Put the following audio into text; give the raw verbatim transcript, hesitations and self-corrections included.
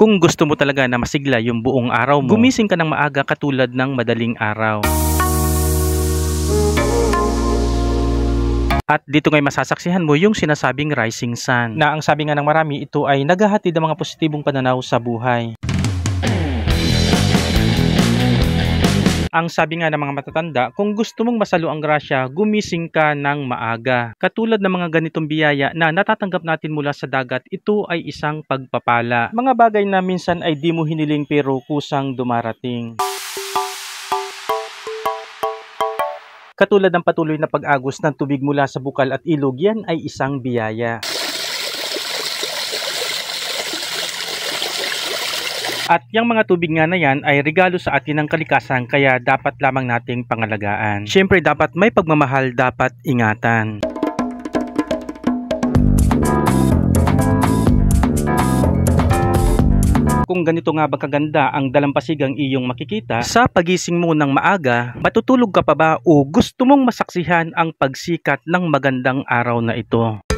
Kung gusto mo talaga na masigla yung buong araw mo, gumising ka ng maaga katulad ng madaling araw. At dito ngay masasaksihan mo yung sinasabing rising sun, na ang sabi nga ng marami, ito ay naghahatid ng mga positibong pananaw sa buhay. Ang sabi nga ng mga matatanda, kung gusto mong masalo ang grasya, gumising ka ng maaga. Katulad ng mga ganitong biyaya na natatanggap natin mula sa dagat, ito ay isang pagpapala. Mga bagay na minsan ay di mo hiniling pero kusang dumarating. Katulad ng patuloy na pag-agos ng tubig mula sa bukal at ilog, yan ay isang biyaya. At yung mga tubig nga na yan ay regalo sa atin ng kalikasan, kaya dapat lamang nating pangalagaan. Siyempre dapat may pagmamahal, dapat ingatan. Kung ganito nga ba kaganda ang dalampasigang iyong makikita, sa pagising mo ng maaga, matutulog ka pa ba o gusto mong masaksihan ang pagsikat ng magandang araw na ito?